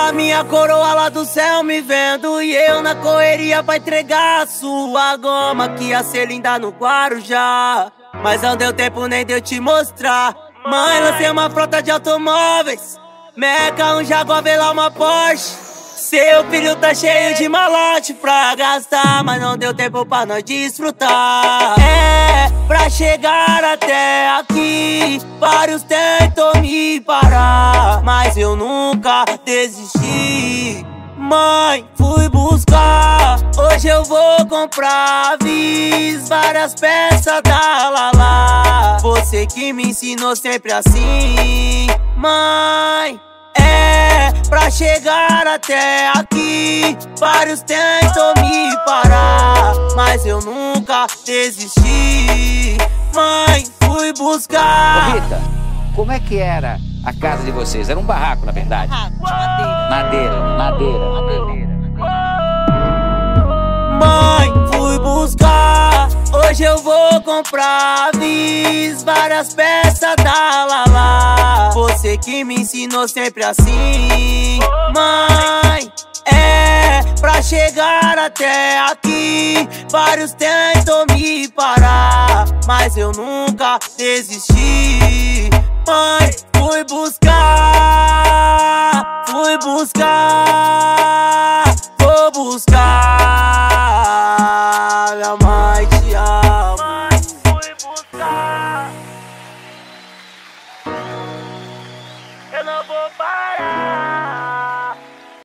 A minha coroa lá do céu me vendo e eu na correria pra entregar a sua goma, que ia ser linda no Guarujá, mas não deu tempo nem de eu te mostrar. Mãe, lancei uma frota de automóveis, Meca, um Jaguar, Velar, uma Porsche. Seu filho tá cheio de malote pra gastar, mas não deu tempo pra nós desfrutar. É, pra chegar até aqui, vários tentam me parar, mas eu nunca desisti. Mãe, fui buscar, hoje eu vou comprar vis, várias peças da Lala. Você que me ensinou sempre assim. Mãe, é, pra chegar até aqui, vários tentam me parar, mas eu nunca desisti. Mãe, fui buscar. Ô Rita, como é que era a casa de vocês? Era um barraco, na verdade? Madeira. Mãe, fui buscar, hoje eu vou comprar vis, várias peças da Lala. Você que me ensinou sempre assim. Mãe, é, pra chegar até aqui, vários tentam me parar, mas eu nunca desisti. Mãe, fui buscar,